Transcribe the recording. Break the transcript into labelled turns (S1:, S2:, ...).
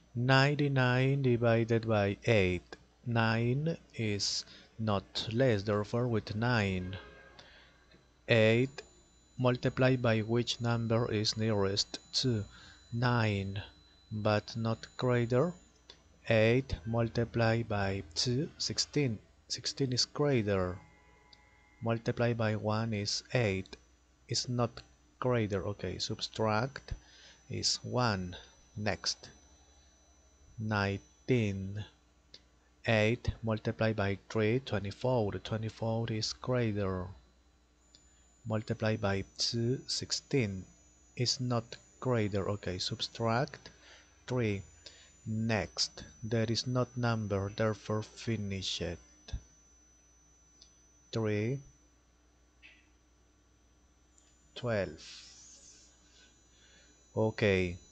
S1: 99 divided by 8. 9 is not less, therefore with 9. 8 multiplied by which number is nearest to 9, but not greater. 8 multiplied by 2, 16. 16 is greater. Multiplied by 1 is 8. It's not greater. Okay, subtract is 1. Next. 19. 8 multiplied by 3, 24. 24 is greater. Multiplied by 2, 16. Is not greater. Okay, subtract 3. Next. There is not number, therefore finish it. 3, 12. Okay.